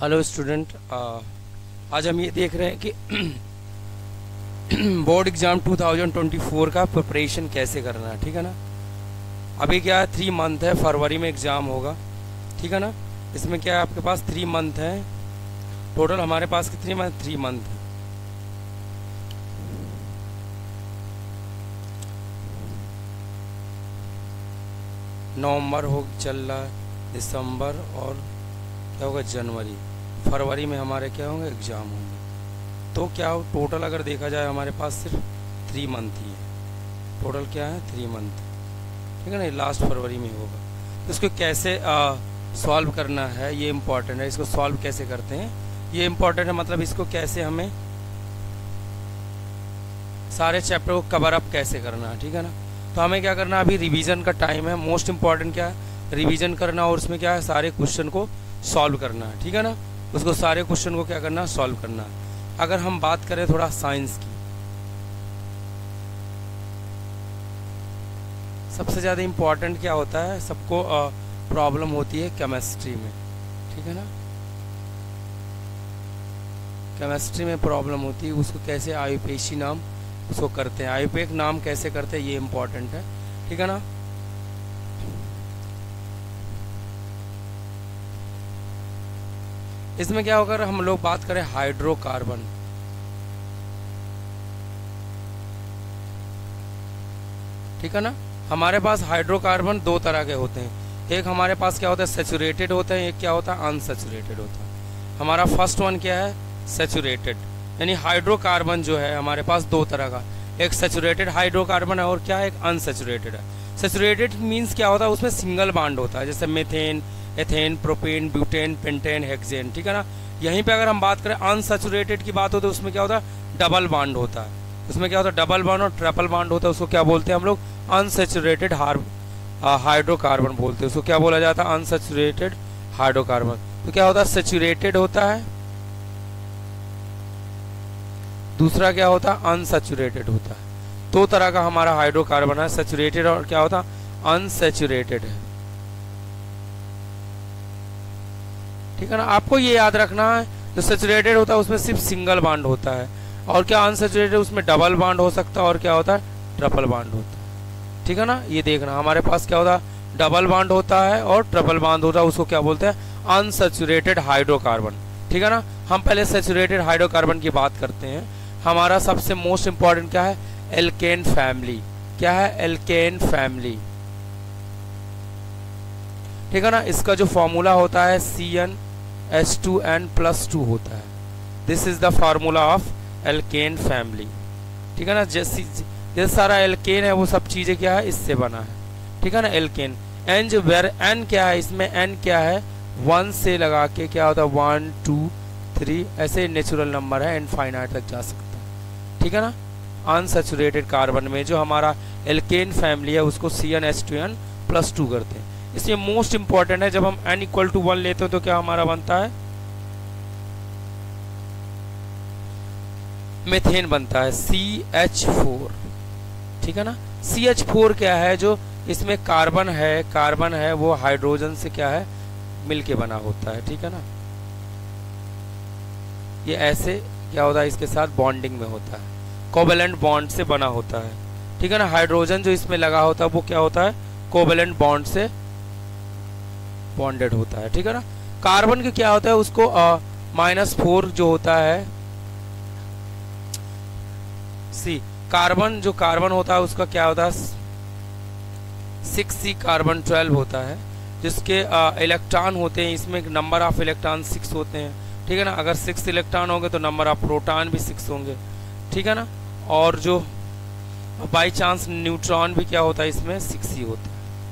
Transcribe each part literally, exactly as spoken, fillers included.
Hello student, आज हम ये देख रहे हैं कि board exam two thousand twenty four का प्रिपरेशन कैसे करना है। ठीक है ना। अभी क्या है, थ्री मंथ है, फरवरी में एग्ज़ाम होगा। ठीक है ना। इसमें क्या है, आपके पास थ्री मंथ है टोटल। हमारे पास कितनी मंथ थ्री मंथ है। नवंबर हो चल रहा है, दिसंबर और क्या होगा जनवरी, फरवरी में हमारे क्या होंगे एग्ज़ाम होंगे। तो क्या हो, टोटल अगर देखा जाए हमारे पास सिर्फ थ्री मंथ ही है। टोटल क्या है, थ्री मंथ। ठीक है ना। लास्ट फरवरी में होगा। तो इसको कैसे सॉल्व करना है ये इम्पॉर्टेंट है। इसको सॉल्व कैसे करते हैं ये इम्पॉर्टेंट है। मतलब इसको कैसे हमें सारे चैप्टर को कवर अप कैसे करना है। ठीक है ना। तो हमें क्या करना है, अभी रिवीजन का टाइम है। मोस्ट इम्पॉर्टेंट क्या है, रिवीजन करना और उसमें क्या है, सारे क्वेश्चन को सॉल्व करना है। ठीक है ना। उसको सारे क्वेश्चन को क्या करना है, सॉल्व करना है। अगर हम बात करें थोड़ा साइंस की, सबसे ज़्यादा इम्पॉर्टेंट क्या होता है, सबको प्रॉब्लम होती है केमिस्ट्री में। ठीक है ना। केमिस्ट्री में प्रॉब्लम होती है, उसको कैसे आयुपेशी नाम उसको करते हैं, आयुपेक नाम कैसे करते हैं ये इम्पॉर्टेंट है। ठीक है ना। इसमें क्या होगा, हम लोग बात करें हाइड्रोकार्बन। ठीक है ना। हमारे पास हाइड्रोकार्बन दो तरह के होते हैं। एक हमारे पास क्या होता है, सैचुरेटेड होता है, एक क्या होता है, अनसैचुरेटेड होता है। हमारा फर्स्ट वन क्या है, सैचुरेटेड। यानी हाइड्रोकार्बन जो है हमारे पास दो तरह का, एक सैचुरेटेड हाइड्रोकार्बन है और क्या है, एक अनसैचुरेटेड है। सैचुरेटेड मीन्स क्या होता है, उसमें सिंगल बॉन्ड होता है, जैसे methane, ethane, propane, butane, pentane, hexane. ठीक है ना। यहीं पे अगर हम बात करें अनसैचुरेटेड की बात हो तो उसमें क्या होता है, डबल बॉन्ड होता है। उसमें क्या होता है, डबल बॉन्ड और ट्रिपल बॉन्ड होता है। उसको क्या बोलते हैं हम लोग, अनसैचुरेटेड हाइड्रोकार्बन बोलते हैं। उसको क्या बोला जाता है, अनसैचुरेटेड हाइड्रोकार्बन। तो क्या होता है, सैचुरेटेड होता है, दूसरा क्या होता है, अनसैचुरेटेड होता है। दो तरह का हमारा हाइड्रोकार्बन है, सैचुरेटेड और क्या होता है, अनसैचुरेटेड है। ठीक है ना। आपको ये याद रखना है, जो सैचुरेटेड होता है उसमें सिर्फ सिंगल बॉन्ड होता है, और क्या अनसैचुरेटेड उसमें डबल बॉन्ड हो सकता है और क्या होता है, ट्रिपल बॉन्ड होता है। ठीक है ना। ये देखना, हमारे पास क्या होता है, डबल बॉन्ड होता है और ट्रिपल बॉन्ड होता है, उसको क्या बोलते हैं, अनसैचुरेटेड हाइड्रोकार्बन। ठीक है ना। हम पहले सैचुरेटेड हाइड्रोकार्बन की बात करते हैं। हमारा सबसे मोस्ट इंपॉर्टेंट क्या है, एल्केन फैमिली। क्या है, एल्केन फैमिली। ठीक है ना। इसका जो फॉर्मूला होता है C N H two N plus two होता है। This is the formula of alkane family. ठीक है ना। जैसी जैसे सारा एल्केन है वो सब चीजें क्या है, इससे बना है। ठीक है ना। एल्केन एन जो वेर एन क्या है, इसमें एन क्या है, वन से लगा के क्या होता है, वन टू थ्री ऐसे नेचुरल नंबर है, इनफाइनाइट तक जा सकता है। ठीक है ना। अनसैचुरेटेड कार्बन में जो हमारा एल्केन फैमिली है उसको C N H two N plus two करते हैं। इसलिए मोस्ट इंपॉर्टेंट है, जब हम n इक्वल टू वन लेते हो तो क्या हमारा बनता है, मेथेन बनता है, सी एच फोर। ठीक है ना। सी एच फोर क्या है, जो इसमें कार्बन है, कार्बन है वो हाइड्रोजन से क्या है, मिलके बना होता है। ठीक है ना। ये ऐसे क्या होता है, इसके साथ बॉन्डिंग में होता है, कोवेलेंट बॉन्ड से बना होता है। ठीक है ना। हाइड्रोजन जो इसमें लगा होता है वो क्या होता है, कोवेलेंट बॉन्ड से बॉन्डेड होता है। ठीक है ना। कार्बन के क्या होता है, उसको माइनस फोर जो होता है सी, कार्बन जो कार्बन होता है उसका क्या होता है, सिक्स सी कार्बन ट्वेल्व होता है, जिसके इलेक्ट्रॉन होते हैं, इसमें नंबर ऑफ इलेक्ट्रॉन सिक्स होते हैं। ठीक है ना। अगर सिक्स इलेक्ट्रॉन होंगे तो नंबर ऑफ प्रोटॉन भी सिक्स होंगे। ठीक है ना। और जो बाई चांस न्यूट्रॉन भी क्या होता है, इसमें सिक्स ही होता है।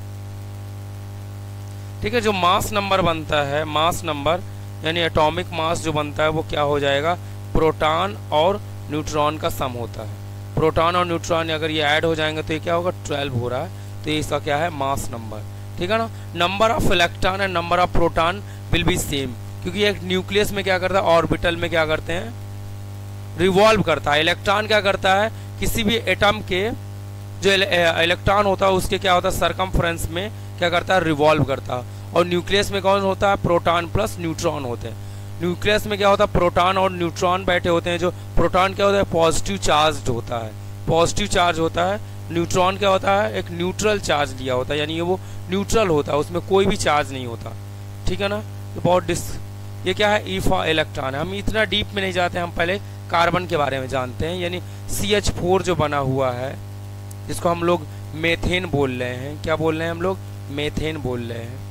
ठीक है। जो मास नंबर बनता है, मास नंबर यानी एटॉमिक मास जो बनता है वो क्या हो जाएगा, प्रोटॉन और न्यूट्रॉन का सम होता है। प्रोटॉन और न्यूट्रॉन अगर ये ऐड हो जाएंगे तो ये क्या होगा, ट्वेल्व हो रहा है, तो ये इसका क्या है, मास नंबर। ठीक है ना। Number of electron and number of proton will be same, क्योंकि एक न्यूक्लियस में क्या करता है, ऑर्बिटल में क्या करते हैं, रिवॉल्व करता है। इलेक्ट्रॉन क्या करता है, किसी भी एटम के जो इलेक्ट्रॉन होता है उसके क्या होता है, सरकमफ्रेंस में क्या करता है, रिवॉल्व करता है। और न्यूक्लियस में कौन होता है, प्रोटॉन प्लस न्यूट्रॉन होते हैं। न्यूक्लियस में क्या होता है, प्रोटॉन और न्यूट्रॉन बैठे होते हैं। जो प्रोटॉन क्या होता है, पॉजिटिव चार्ज होता है, पॉजिटिव चार्ज होता है। न्यूट्रॉन क्या होता है, एक न्यूट्रल चार्ज लिया होता है, यानी ये वो न्यूट्रल होता है, उसमें कोई भी चार्ज नहीं होता, ठीक है ना। तो बहुत डिस ये क्या है, ईफा इलेक्ट्रॉन है। हम इतना डीप में नहीं जाते, हम पहले कार्बन के बारे में जानते हैं। यानी सी एच फोर जो बना हुआ है, जिसको हम लोग मेथेन बोल रहे हैं, क्या बोल रहे हैं हम लोग, मेथेन बोल रहे हैं,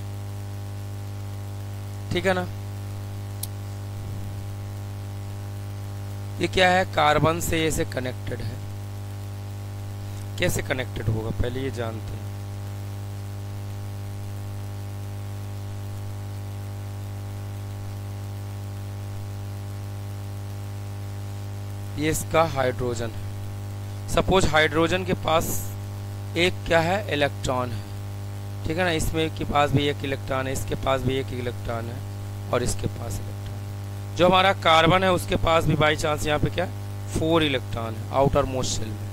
ठीक है ना। ये क्या है, कार्बन से ऐसे कनेक्टेड है। कैसे कनेक्टेड होगा पहले ये जानते हैं। ये इसका हाइड्रोजन है। सपोज हाइड्रोजन के पास एक क्या है, इलेक्ट्रॉन है, ठीक है ना। इसमें के पास भी एक इलेक्ट्रॉन है, इसके पास भी एक इलेक्ट्रॉन है, और इसके पास इलेक्ट्रॉन। जो हमारा कार्बन है उसके पास भी बाई चांस यहाँ पे क्या, फोर इलेक्ट्रॉन है आउटर मोस्ट शेल में।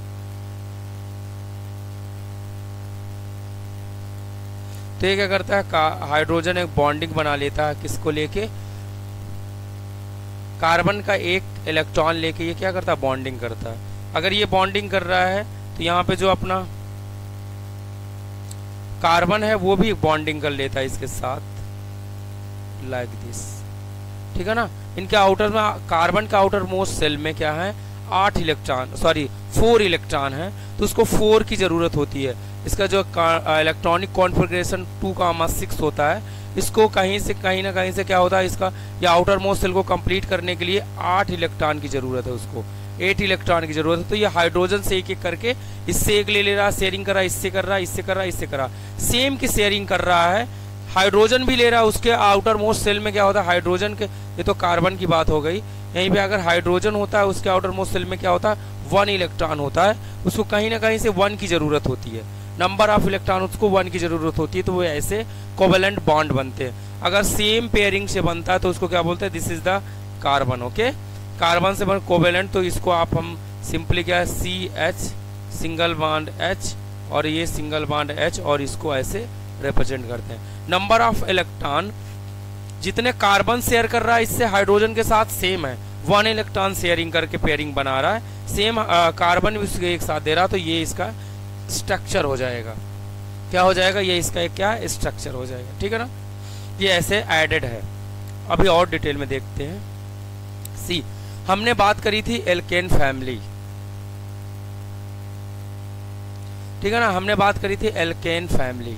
तो ये क्या करता है, हाइड्रोजन एक बॉन्डिंग बना लेता है, किसको लेके, कार्बन का एक इलेक्ट्रॉन लेके ये क्या करता है, बॉन्डिंग करता है। अगर ये बॉन्डिंग कर रहा है तो यहाँ पे जो अपना कार्बन है वो भी बॉन्डिंग कर लेता है इसके साथ, लाइक दिस, ठीक है ना। इनके आउटर में, कार्बन का आउटर मोस्ट सेल में क्या है, आठ इलेक्ट्रॉन, सॉरी फोर इलेक्ट्रॉन है, तो उसको फोर की जरूरत होती है। इसका जो electronic configuration two comma six होता है, इसको कहीं से कहीं ना कहीं से क्या होता है, इसका या आउटर मोस्ट सेल को कंप्लीट करने के लिए आठ इलेक्ट्रॉन की जरूरत है, उसको एट इलेक्ट्रॉन की जरूरत है। तो ये हाइड्रोजन से एक एक करके इससे एक ले ले रहा, शेयरिंग कर रहा, इससे कर रहा, इससे कर रहा, इससे कर रहा, सेम की शेयरिंग कर रहा है। हाइड्रोजन भी ले रहा है, उसके आउटर मोस्ट सेल में क्या होता है, हाइड्रोजन के, ये तो कार्बन की बात हो गई। यहीं पे अगर हाइड्रोजन होता है, उसके आउटर मोस्ट सेल में क्या होता है, वन इलेक्ट्रॉन होता है, उसको कहीं ना कहीं से वन की जरूरत होती है, नंबर ऑफ इलेक्ट्रॉन उसको वन की जरूरत होती है। तो वो ऐसे कोवेलेंट बॉन्ड बनते हैं। अगर सेम पेयरिंग से बनता है तो उसको क्या बोलते हैं, this is the carbon, okay. Carbon से बन कोवेलेंट, तो इसको आप हम सिंपली क्या है, C H single bond H, और ये सिंगल बॉन्ड एच, और इसको ऐसे रिप्रेजेंट करते हैं। नंबर ऑफ इलेक्ट्रॉन जितने कार्बन शेयर कर रहा है इससे हाइड्रोजन के साथ सेम है, वन इलेक्ट्रॉन शेयरिंग करके पेयरिंग बना रहा है, सेम कार्बन भी उसके एक साथ दे रहा, तो ये इसका स्ट्रक्चर हो जाएगा। क्या हो जाएगा, ये इसका एक क्या है, स्ट्रक्चर हो जाएगा, ठीक है ना। ये ऐसे एडेड है। अभी और डिटेल में देखते हैं। सी, हमने बात करी थी एल्केन फैमिली, ठीक है ना, हमने बात करी थी एल्केन फैमिली,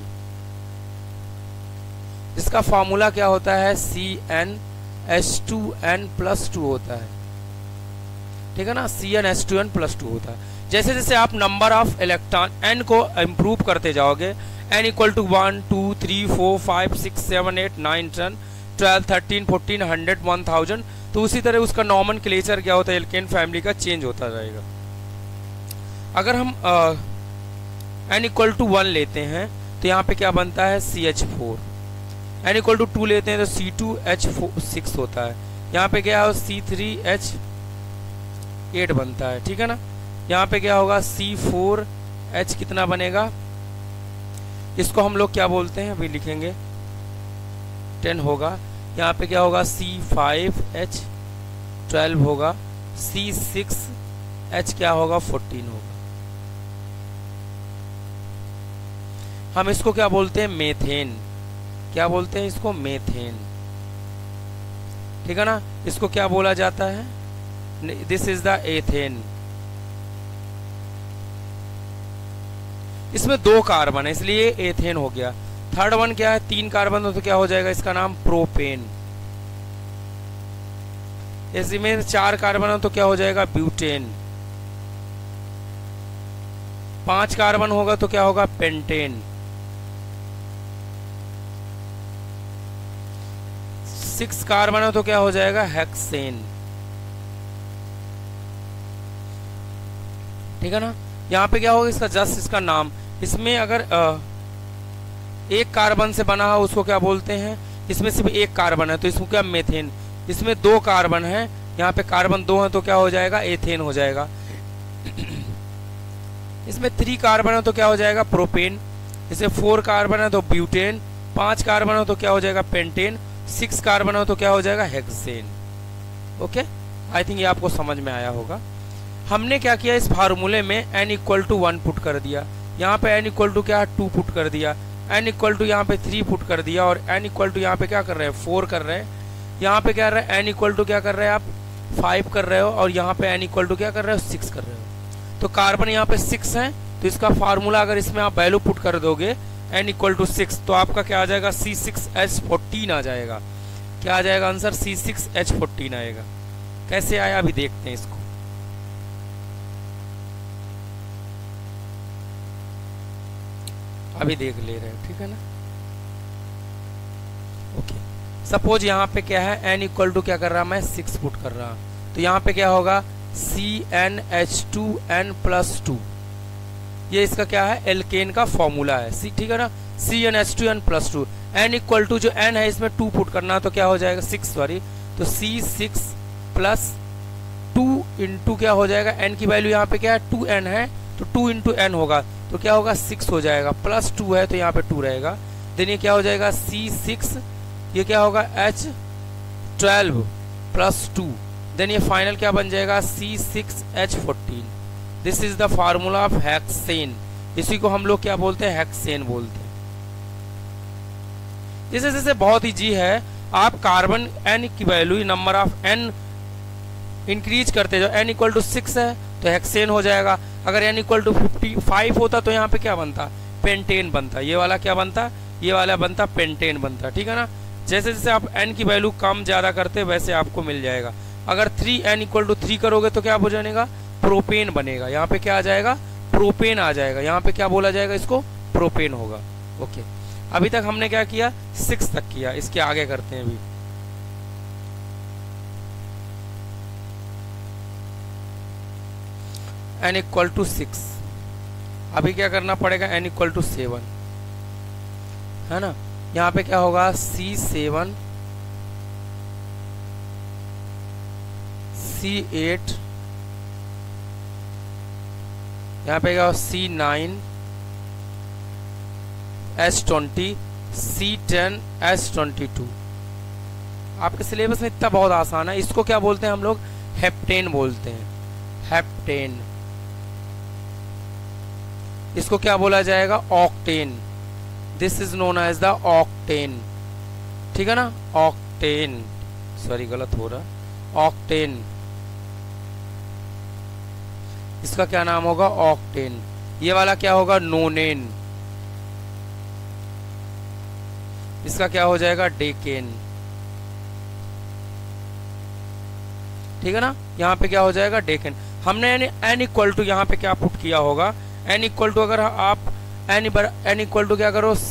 जिसका फॉर्मूला क्या होता है, C N H two N plus two होता है, ठीक है ना, C N H two N plus two होता है। जैसे जैसे आप नंबर ऑफ इलेक्ट्रॉन एन को इम्प्रूव करते जाओगे, N equal to one two three four five six seven eight nine ten twelve thirteen fourteen hundred one thousand, तो उसी तरह उसका नॉमेनक्लेचर क्या होता है, एल्केन फैमिली का चेंज होता रहेगा। अगर हम एन इक्वल टू वन लेते हैं तो यहाँ पे क्या बनता है, C H four. N equal to two लेते हैं तो सी टू एच सिक्स होता है। यहाँ पे क्या है, सी थ्री एच एट बनता है, ठीक है ना। यहाँ पे क्या होगा, सी फोर एच कितना बनेगा, इसको हम लोग क्या बोलते हैं, अभी लिखेंगे, टेन होगा। यहाँ पे क्या होगा, सी फाइव एच ट्वेल्व होगा, सी सिक्स एच क्या होगा, फोर्टीन होगा। हम इसको क्या बोलते हैं, मेथेन। क्या बोलते हैं इसको, मेथेन, ठीक है ना। इसको क्या बोला जाता है, दिस इज द एथेन। इसमें दो कार्बन है इसलिए एथेन हो गया। थर्ड वन क्या है, तीन कार्बन हो तो क्या हो जाएगा, इसका नाम प्रोपेन। इसमें चार कार्बन हो तो क्या हो जाएगा, ब्यूटेन। पांच कार्बन होगा तो क्या होगा, पेंटेन। सिक्स कार्बन हो तो क्या हो जाएगा, हेक्सेन, ठीक है ना। यहाँ पे क्या होगा, इसका जस्ट इसका नाम, इसमें अगर आ, एक कार्बन से बना हो उसको क्या बोलते हैं, इसमें सिर्फ एक कार्बन है तो इसको क्या, मेथेन। इसमें दो कार्बन है, यहाँ पे कार्बन दो है तो क्या हो जाएगा, एथेन हो जाएगा। इसमें थ्री कार्बन है तो क्या हो जाएगा, प्रोपेन। इसमें फोर कार्बन है तो ब्यूटेन। पांच कार्बन है तो क्या हो जाएगा, पेंटेन। सिक्स कार्बन हो तो क्या हो जाएगा, हेक्सेन। ओके, आई थिंक ये आपको समझ में आया होगा। हमने क्या किया, इस फार्मूले में n equal to one put कर दिया, यहाँ पे n इक्वल टू क्या टू पुट कर दिया, n इक्वल टू यहाँ पे थ्री पुट कर दिया, और n इक्वल टू यहाँ पे क्या कर रहे हैं, फोर कर रहे हैं। यहाँ पे क्या कर रहे हैं, n इक्वल टू क्या कर रहे हैं आप, फाइव कर रहे हो, और यहाँ पे n इक्वल टू क्या कर रहे हो, सिक्स कर रहे हो। तो कार्बन यहाँ पे सिक्स है, तो इसका फार्मूला अगर इसमें आप वैल्यू पुट कर दोगे n इक्वल टू सिक्स, तो आपका क्या आ जाएगा, सी सिक्स एच फोर्टीन आ जाएगा। क्या आ जाएगा answer, C six H fourteen आएगा। कैसे आया अभी देखते हैं इसको। अभी देख ले रहे हैं, ठीक है ना। ओके, सपोज यहाँ पे क्या है, n इक्वल टू क्या कर रहा, मैं सिक्स पुट कर रहा, तो यहाँ पे क्या होगा, C N H two N plus two. ये इसका क्या है, एल्केन का फॉर्मूला है, सी, ठीक है ना, C N H two N plus two. N equal to जो n है इसमें टू पुट करना, तो क्या हो जाएगा, सिक्स, सॉरी, तो C six plus two into क्या हो जाएगा, n की वैल्यू यहाँ पे क्या है, टू एन है, तो टू इंटू एन होगा, तो क्या होगा, सिक्स हो जाएगा, प्लस टू है तो यहाँ पे टू रहेगा। देन ये क्या हो जाएगा, सी सिक्स, ये क्या होगा, H twelve plus two. Then ये फाइनल क्या बन जाएगा, C six H fourteen. This is the formula of hexane. इसी को हम लोग क्या बोलते हैं, हेक्सेन बोलते हैं। जैसे जैसे बहुत इजी है, आप कार्बन n की value, number of n increase करते जाओ। n इक्वल टू सिक्स है तो हेक्सेन हो जाएगा। अगर n equal to fifty five होता तो यहाँ पे क्या बनता, पेंटेन बनता। ये वाला क्या बनता, ये वाला बनता पेंटेन बनता, ठीक है ना। जैसे जैसे आप n की वैल्यू कम ज्यादा करते वैसे आपको मिल जाएगा। अगर three N equal to three करोगे तो क्या हो जाएगा, प्रोपेन बनेगा। यहाँ पे क्या आ जाएगा, प्रोपेन आ जाएगा। यहाँ पे क्या बोला जाएगा, इसको प्रोपेन होगा। ओके, अभी तक हमने क्या किया, सिक्स तक किया, इसके आगे करते हैं अभी। n इक्वल टू सिक्स, अभी क्या करना पड़ेगा, n इक्वल टू सेवन, है ना। यहाँ पे क्या होगा, सी सेवन, सी एट, यहाँ पे क्या होगा, C nine, H twenty, C ten, H twenty two. आपके सिलेबस में इतना बहुत आसान है। इसको क्या बोलते हैं हम लोग, हेप्टेन बोलते हैं, हेप्टेन। इसको क्या बोला जाएगा, octane. This is known as the octane, ठीक है ना, ऑक्टेन, सॉरी गलत हो रहा, ऑक्टेन। इसका क्या नाम होगा, ऑक्टेन। ये वाला क्या होगा, नोनेन। इसका क्या हो जाएगा, डेकेन, ठीक है ना। यहाँ पे क्या हो जाएगा, डेकेन। हमने एन इक्वल टू यहाँ पे क्या पुट किया होगा, एन इक्वल टू, अगर आप एन एन इक्वल टू क्या करो,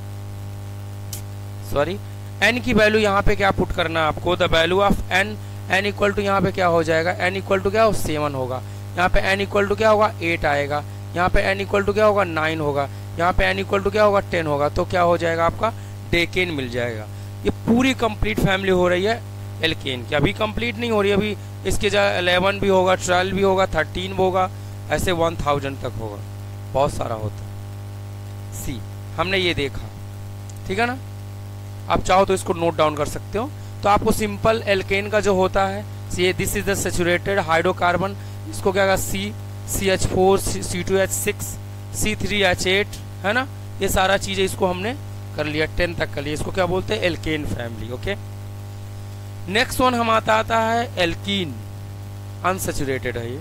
सॉरी, एन की वैल्यू यहाँ पे क्या पुट करना है आपको, the value of N. N equal to यहाँ पे क्या हो जाएगा, एन इक्वल टू क्या हो, सेवन होगा। यहाँ पे एन इक्वल टू क्या होगा, एट आएगा। यहाँ पे एन इक्वल टू क्या होगा, नाइन होगा। यहाँ पे एन इक्वल टू क्या होगा, टेन होगा। तो क्या हो जाएगा, आपका डेकेन मिल जाएगा। ये पूरी कंप्लीट फैमिली हो रही है एल्केन की। अभी कंप्लीट नहीं हो रही, अभी इसके जगह इलेवन भी होगा, ट्वेल्व भी होगा, थर्टीन भी होगा, ऐसे वन थाउजेंड तक होगा, बहुत सारा होता है। सी हमने ये देखा, ठीक है ना। आप चाहो तो इसको नोट डाउन कर सकते हो। तो आपको सिंपल एल्केन का जो होता है, see this is the saturated hydrocarbon. इसको क्या कहा, C C H four, C two H six, C three H eight, है ना। ये सारा चीजें इसको हमने कर लिया, टेन तक कर लिया। इसको क्या बोलते हैं, alkane family. Okay, next one हम आता आता है एल्कीन, अनसैचुरेटेड है ये।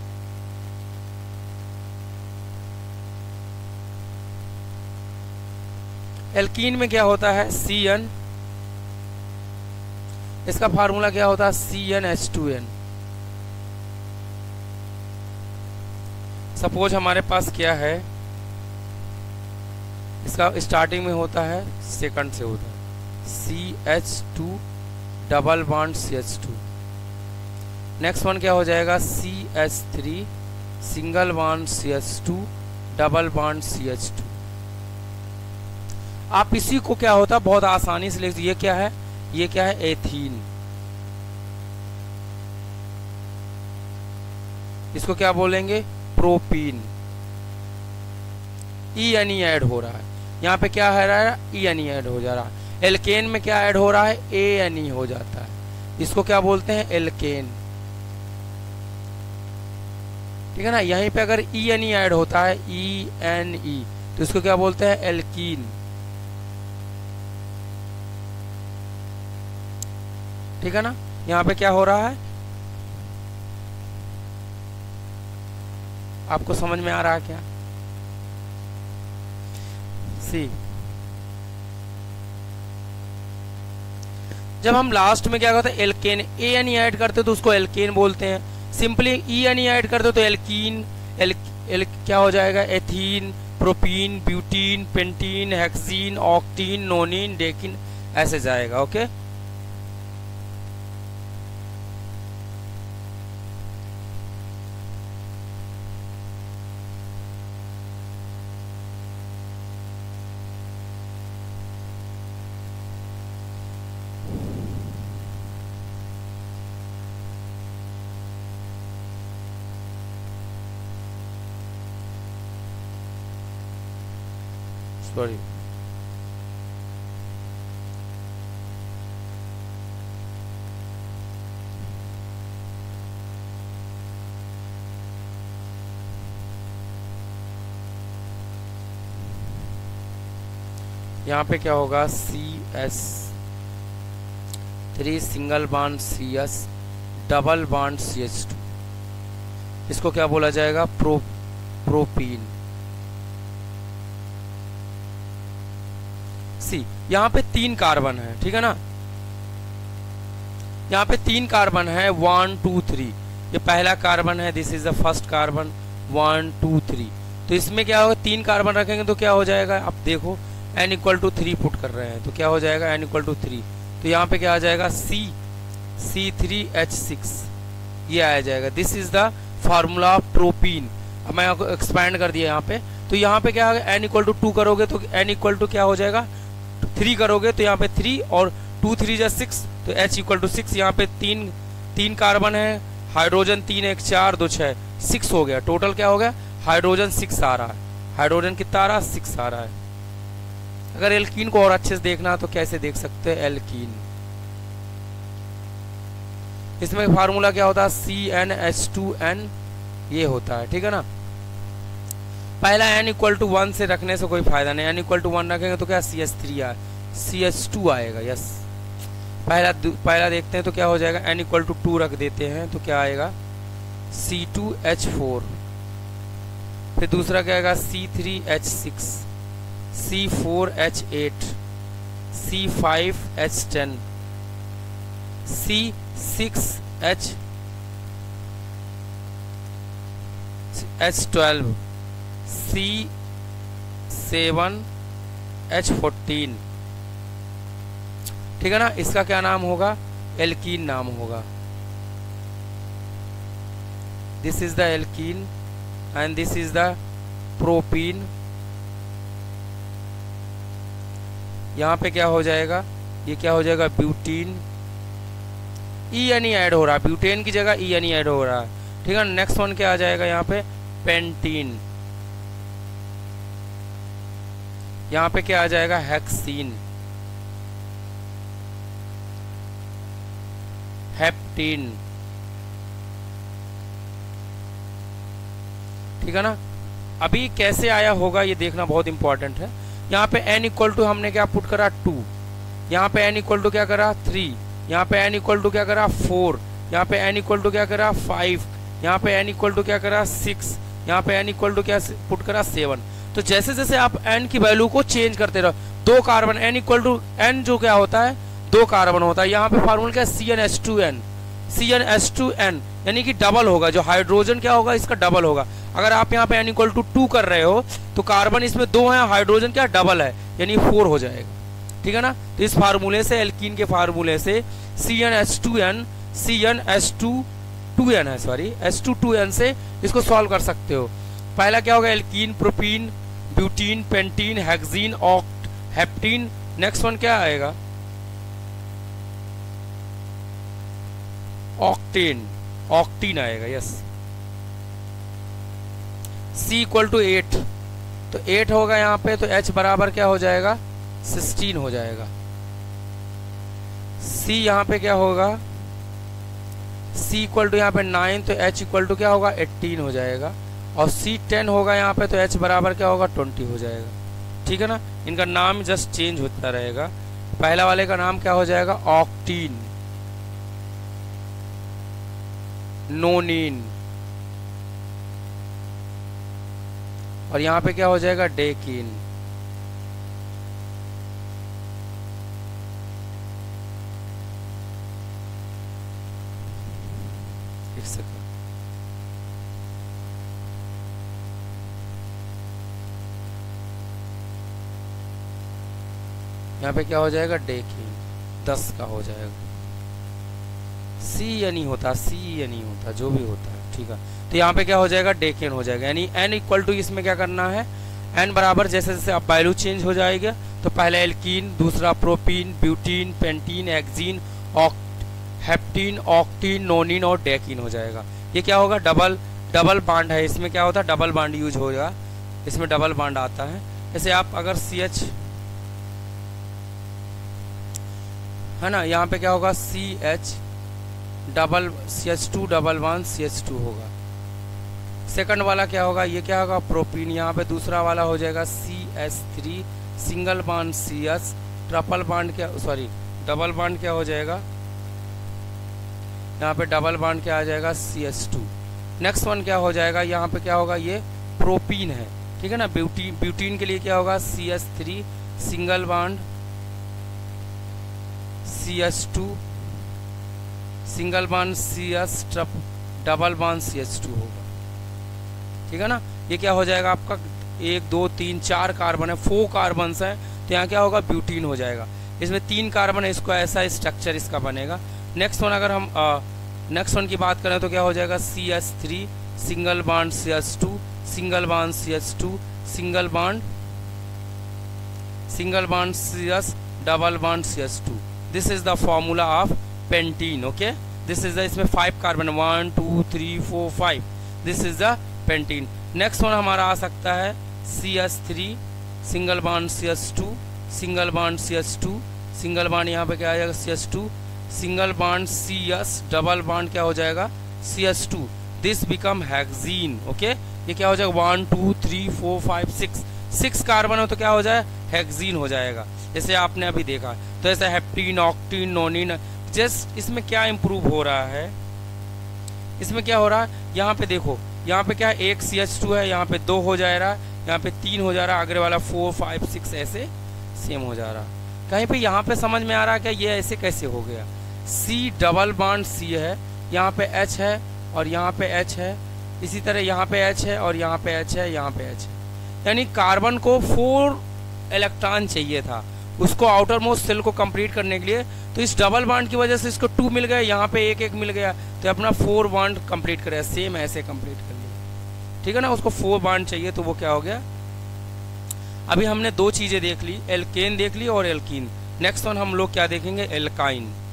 एल्कीन में क्या होता है, सी एन, इसका फार्मूला क्या होता है, C N H two N. Suppose हमारे पास क्या है, इसका स्टार्टिंग में होता है, सेकंड से होता है, C H two double bond C H two. Next one क्या हो जाएगा, C H three single bond C H two double bond C H two. आप इसी को क्या होता है बहुत आसानी से लिख, ये क्या है, ये क्या है, एथीन। इसको क्या बोलेंगे, propene. E N E add हो रहा है, यहाँ पे क्या है रहा है, ई एन ई ऐड हो जा रहा है। एल्केन में क्या ऐड हो रहा है, ए एन ई हो जाता है, इसको क्या बोलते हैं, एल्केन। ठीक है ना। यहीं पे अगर ई एन ई ऐड होता है, ई एन ई, तो इसको क्या बोलते हैं, एल्कीन। ठीक है ना। यहाँ पे क्या हो रहा है, आपको समझ में आ रहा है क्या? सी, जब हम लास्ट में क्या करते हैं, alkane, A N E add करते तो उसको एल्केन बोलते हैं। Simply E N E add करते तो एल्कीन, एल, एल क्या हो जाएगा, ethene, propene, butene, pentene, hexene, octene, nonene, decene, ऐसे जाएगा। ओके। सॉरी, यहाँ पे क्या होगा, C S three single bond C S double bond C H two, इसको क्या बोला जाएगा, प्रो प्रोपीन। सी, यहाँ पे तीन कार्बन है, ठीक है ना, यहाँ पे तीन कार्बन है, वन टू थ्री, ये पहला कार्बन है, this is the first carbon, one two three. तो इसमें क्या होगा, तीन कार्बन रखेंगे तो क्या हो जाएगा, अब देखो n equal to three put कर रहे हैं तो क्या हो जाएगा, n इक्वल टू थ्री, तो यहाँ पे क्या आ जाएगा, C C three H six, ये आ जाएगा। This is the formula of propene. अब मैं आपको एक्सपैंड कर दिया यहाँ पे, तो यहाँ पे क्या होगा, n इक्वल टू टू करोगे तो n इक्वल टू क्या हो जाएगा, थ्री करोगे तो यहाँ पे थ्री और टू थ्री जा सिक्स, तो H इक्वल टू सिक्स। यहाँ पे तीन तीन कार्बन है, हाइड्रोजन तीन, एक चार, दो छः, सिक्स हो गया। टोटल क्या हो गया, हाइड्रोजन सिक्स आ रहा है। हाइड्रोजन कितना आ रहा है, सिक्स आ रहा है। अगर एल्कीन को और अच्छे से देखना तो कैसे देख सकते हैं, एल्कीन, इसमें फार्मूला क्या होता है, C N H two N, ये होता है। ठीक है ना। पहला n इक्वल टू वन से रखने से कोई फायदा नहीं, n इक्वल टू वन रखेंगे तो क्या, सी एच थ्री आए, सी एच टू आएगा। यस, पहला पहला देखते हैं तो क्या हो जाएगा, n इक्वल टू टू रख देते हैं तो क्या आएगा, सी टू एच फोर। फिर दूसरा क्या आएगा, C three H six, C four H eight, C five H ten, C six H H twelve, C seven H fourteen. ठीक है ना। इसका क्या नाम होगा, एल्कीन नाम होगा। This is the alkene and this is the propene. यहाँ पे क्या हो जाएगा, ये क्या हो जाएगा, butene. E N E add हो रहा है, ब्यूटेन की जगह ई एन ई ऐड हो रहा है। ठीक है। नेक्स्ट वन क्या आ जाएगा यहाँ पे, पेंटीन। यहाँ पे क्या आ जाएगा, हेक्सीन, हेप्टीन। ठीक है ना। अभी कैसे आया होगा ये देखना बहुत इंपॉर्टेंट है। यहाँ पे n इक्वल टू हमने क्या पुट करा, टू, यहाँ पे n इक्वल टू क्या करा, थ्री, यहाँ पे n इक्वल टू क्या करा, फोर, यहाँ पे n इक्वल टू क्या करा, फाइव, यहाँ पे n इक्वल टू क्या करा, सिक्स, यहाँ पे n इक्वल टू क्या पुट करा, सेवन। तो जैसे जैसे आप n की वैल्यू को चेंज करते रहो, दो carbon, n equal to n जो क्या होता है, दो कार्बन होता है। यहाँ पे फार्मूला क्या है, C N H two N, C N H two N, यानी कि डबल होगा, जो हाइड्रोजन क्या होगा, इसका डबल होगा। अगर आप यहाँ पे n इक्वल टू टू कर रहे हो तो कार्बन इसमें दो है, हाइड्रोजन क्या डबल है, यानी फोर हो जाएगा। ठीक है ना। तो इस फार्मूले से, एल्कीन के फार्मूले से C N H two N, C N H two two N है, sorry H two two N से इसको सॉल्व कर सकते हो। पहला क्या होगा, alkene, propene, butene, pentene, hexene, oct, heptene. Next one क्या आएगा, ऑक्टेन, ऑक्टीन आएगा। Yes. C equal to eight, तो एट होगा यहाँ पे, तो H बराबर क्या हो जाएगा, सिक्सटीन हो जाएगा। C यहाँ पे क्या होगा, C इक्वल टू यहाँ पे नाइन, तो H इक्वल टू क्या होगा एटीन हो जाएगा, और C टेन होगा यहाँ पे, तो H बराबर क्या होगा ट्वेंटी हो जाएगा। ठीक है ना, इनका नाम जस्ट चेंज होता रहेगा। पहला वाले का नाम क्या हो जाएगा ऑक्टीन, नोनिन, और यहाँ पे क्या हो जाएगा डेकिन। एक सेकंड, यहाँ पे क्या हो जाएगा डेकिन, दस का हो जाएगा। सी या नहीं होता, सी या नहीं होता, जो भी होता है। ठीक है, तो यहाँ पे क्या हो जाएगा डेकेन हो जाएगा, यानी एन इक्वल टू इसमें क्या करना है, एन बराबर जैसे जैसे अब वैल्यू चेंज हो जाएगा, तो पहले एल्कीन, दूसरा propene, butene, pentene, hexene, heptene, octene, nonene और डेकिन हो जाएगा। ये क्या होगा डबल डबल बाड है, इसमें क्या होता है डबल बाड यूज होगा, इसमें डबल बाड आता है। जैसे आप अगर सी एच है ना, यहाँ पे क्या होगा C H double C H two double one C H two होगा। सेकंड वाला क्या होगा, ये क्या होगा प्रोपीन, यहाँ पे दूसरा वाला हो जाएगा C H three single bond C H, triple bond क्या सॉरी डबल बॉन्ड क्या हो जाएगा, यहाँ पे डबल बॉन्ड क्या आ जाएगा C H two. Next one क्या हो जाएगा, यहाँ पे क्या होगा ये प्रोपीन है। ठीक है ना, ब्यूटीन ब्यूटीन के लिए क्या होगा C H three single bond C H two single bond C H double bond C H two होगा। ठीक है ना, ये क्या हो जाएगा आपका एक दो तीन चार कार्बन है, फोर कार्बन है, तो यहाँ क्या होगा ब्यूटीन हो जाएगा। इसमें तीन कार्बन है, इसको ऐसा स्ट्रक्चर इसका बनेगा। नेक्स्ट वन अगर हम नेक्स्ट वन की बात करें तो क्या हो जाएगा C H three single bond C H two single bond C H two single bond single bond C H double bond C H two. This is the formula of pentene. Okay, this is the, इसमें five carbon one two three four five, this is the pentene. Next one हमारा आ सकता है C H three single bond C H two single bond C H two single bond यहाँ पे क्या आ जाएगा C H two single bond C H double bond क्या हो जाएगा C H two. This become hexene. Okay, ये क्या हो जाएगा one two three four five six, six carbon हो तो क्या हो जाए हेक्सीन हो जाएगा, जैसे आपने अभी देखा। तो ऐसे हेप्टीन ऑक्टीन नोनिन, जस्ट इसमें क्या इंप्रूव हो रहा है, इसमें क्या हो रहा है, यहाँ पे देखो यहाँ पे क्या एक सी एच टू है, यहाँ पे दो हो जा रहा है, यहाँ पे तीन हो जा रहा है, आगे वाला फोर फाइव सिक्स ऐसे सेम हो जा रहा है। कहीं पे यहाँ पे समझ में आ रहा है क्या ये ऐसे कैसे हो गया, सी डबल बॉन्ड सी है, यहाँ पे एच है और यहाँ पे एच है, इसी तरह यहाँ पे एच है और यहाँ पे एच है, यहाँ पे एच है, यानी कार्बन को फोर इलेक्ट्रॉन चाहिए था उसको आउटर मोस्ट सेल को कंप्लीट करने के लिए, तो इस डबल बॉन्ड की वजह से इसको टू मिल गया, यहाँ पे एक एक मिल गया, तो अपना फोर बॉन्ड कंप्लीट करेगा, सेम ऐसे कंप्लीट कर लिया। ठीक है ना, उसको फोर बॉन्ड चाहिए तो वो क्या हो गया। अभी हमने दो चीजें देख ली, एल्केन देख ली और एल्कीन। नेक्स्ट वन हम लोग क्या देखेंगे एल्काइन।